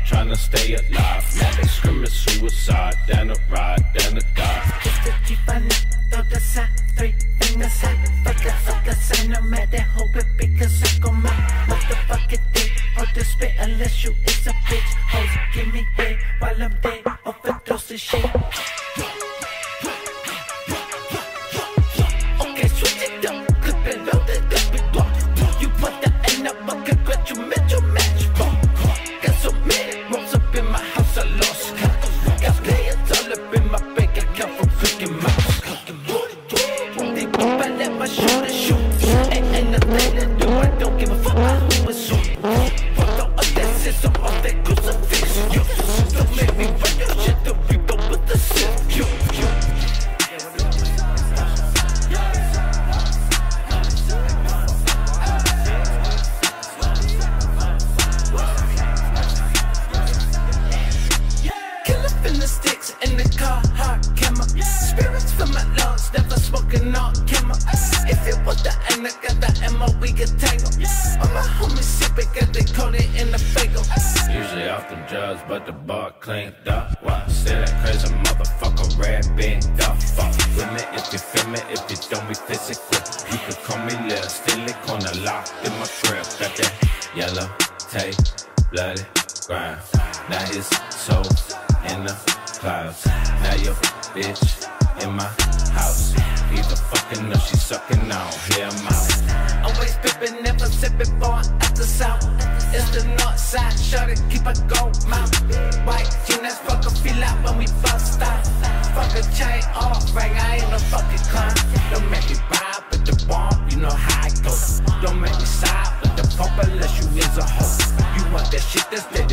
trying to stay alive. Now they screaming suicide, down the ride, down the die. It's the Jeep on it, throw the side, 3 fingers high. Fuck the sign, no matter who it be, cause I go my motherfucking dick. Hold the spit unless you is a bitch. Hoes, give me head while I'm dead, overdose of shit. Okay, switch it up, clip it, load it up, we go. You put the end up, I congratulate your match, bro. Got so many rolls up in my house, I lost count. Got players all up in my bank account from cooking mouse. They pop, I let my shooter shoot. Ain't nothing to do, I don't give a fuck about who is who. Fuck all of that shit, so all that crucifix. You don't make me run your shit, the reaper with the shit. In the car, hard camera. Spirits from my lungs, never smoking on camera. If it was the end, I got the ammo, we get tangled. All my homies sipping, got they coated in the bagel. Usually off them drugs, but the bar cleaned up. Why say that crazy motherfucker red band up? Fuck with me if you feel me, if you don't be physical. You could call me Lil Stilly, corner locked in my crib. Got that yellow tape, bloody grind. Now his soul in the clouds. Now your bitch in my house. Either fucking or she sucking, I don't hear him out. Always pippin', never sippin', born at the south. It's the north side, sure to keep a gold mouth. White team, that's fuckin' feel out when we bust out. Fuck a chain off, ring, I ain't no fucking clown. Don't make me ride with the bomb, you know how it goes. Don't make me side with the pump unless you is a hoe. You want that shit that's dead.